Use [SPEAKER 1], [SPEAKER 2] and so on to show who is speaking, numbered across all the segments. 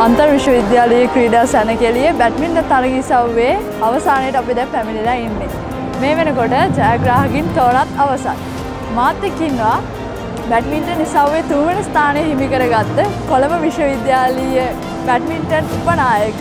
[SPEAKER 1] अंतर विश्वविद्यालय क्रीडा සැනකෙළියේ බැඩ්මින්ටන් තරගීසව්වේ අවසානයේට අපි දැන් පැමිණලා ඉන්නේ. මේ වෙනකොට ජයග්‍රාහකින් තෝරාත් අවසන්. මාත් එක්ක ඉන්නවා බැඩ්මින්ටන් ඉසව්වේ 3 වෙනි ස්ථානය හිමි කරගත්ත කොළඹ විශ්වවිද්‍යාලීය බැඩ්මින්ටන් උපනායක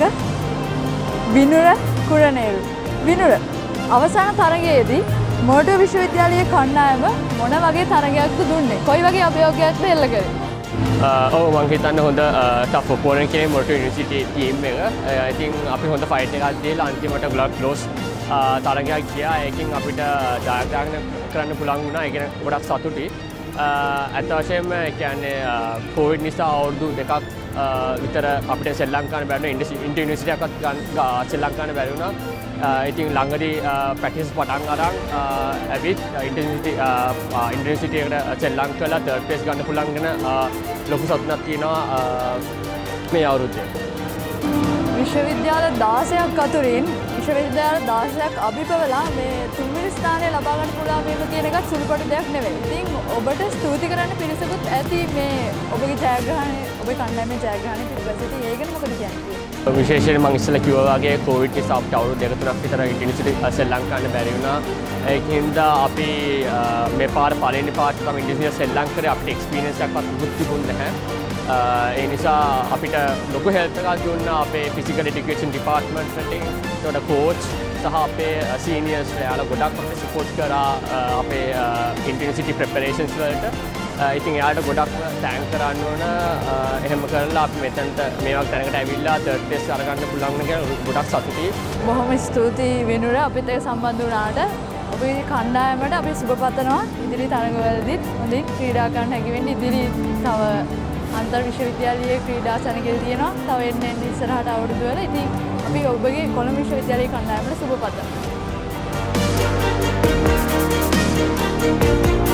[SPEAKER 1] විනුර කුරනේරු. විනුර අවසාන තරගයේදී මොරටුව විශ්වවිද්‍යාලීය කණ්ඩායම මොන වගේ තරගයක්ද දුන්නේ? කොයි වගේ අභියෝගයක්ද එල්ල කරේ?
[SPEAKER 2] මං හිතන්නේ හොඳ ටෆ් ඔපෝනන්ට් කෙනෙක් මොරටු යුනිවර්සිටි ටීම් එක. ඉතින් අපි හොඳ ෆයිට් එකක් දීලා අන්තිමට ක්ලෝස් තරගයක් ගියා. ඒකෙන් අපිට ජයග්‍රහණය කරන්න පුළුවන් වුණා. ඒක ගොඩක් සතුටුයි. ඇත්ත වශයෙන්ම කියන්නේ කොවිඩ් නිසා අවුරුදු දෙකක් විතර අපිට ශ්‍රී ලංකාවේ බැලුණා ඉන්ටර් යුනිවර්සිටි එකක් ශ්‍රී ලංකාවේ බැලුණා. ඉතින් ළඟදී ප්‍රැක්ටිස් පටන් අරන් ඇවිත් ඉන්ටර් යුනිවර්සිටි එකට ශ්‍රී ලංකාවලා තර්ඩ් ප්ලේස් ගන්න පුළුවන් වෙන ලොකු සතුටක් තියෙනවා මේ අවුරුද්දේ.
[SPEAKER 1] විශ්වවිද්‍යාල 16ක් අතුරින් විශ්වවිද්‍යාල 16ක් අභිපවලා මේ 3 වෙනි ස්ථානය ලබා ගන්න පුළුවන් වීම කියන එකත් සුළුපටු දෙයක් නෙවෙයි. ඉතින් ඔබට ස්තුති කරන්න පිරිසකුත් ඇති මේ ඔබගේ ජයග්‍රහණය ඔබේ කණ්ඩායමේ ජයග්‍රහණය පිළිබඳව. ඒක ගැන මොකද කියන්නේ?
[SPEAKER 2] විශේෂයෙන් මම ඉස්සෙල්ලා කිව්වා වගේ කොවිඩ් නිසා අපිට අවුරුදු දෙක තුනක් විතර ඉන්ටර් යුනිවර්සිටි ශ්‍රී ලංකාවේ බැරි වුණා. ඒකින්ද අපි මේ පාර පළවෙනි පාට තමයි ඉන්ටර් යුනිවර්සිටි ශ්‍රී ලංකාවේ අපිට එක්ස්පීරියන්ස් එකක්වත් තිබුණේ නැහැ. ඒ නිසා අපිට ලොකු හෙල්ප් එකක් දුන්නා අපේ ෆිසිකල් එඩියුකේෂන් ඩිපාර්ට්මන්ට් වලින්. ඒකට කෝච් සහ අපේ සීනියර්ස් යාලා ගොඩක් අපිට සපෝට් කරා අපේ ඉන්ටර් යුනිවර්සිටි ප්‍රෙපරේෂන්ස් වලට. ඉතින් එයාට ගොඩක් තෑන්ක් කරන්න ඕන. එහෙම කරලා අපි මෙතනට මේ වගේ තැනකට ඇවිල්ලා තර්ඩ් ප්ලේස් අරගන්න පුළුවන් වෙන කියලා ගොඩක් සතුටුයි.
[SPEAKER 1] බොහොම ස්තුතියි විනුර අපිත් එක්ක සම්බන්ධ වුණාට. ඔබේ කණ්ඩායමට අපි සුබ පතනවා. ඉදිරි තරගවලදීත් හොඳින් ක්‍රීඩා කරන්න හැකි වෙන්න. ඉදිරි තව अंतर विश्वविद्यालय क्रीडा සැනකෙළි තියෙනවා. තව එන්න ඉස්සරහට අවුරුදු වල. ඉතින් අපි ඔබගේ කොළඹ විශ්වවිද්‍යාලයේ කණ්ඩායමට සුබ පතනවා.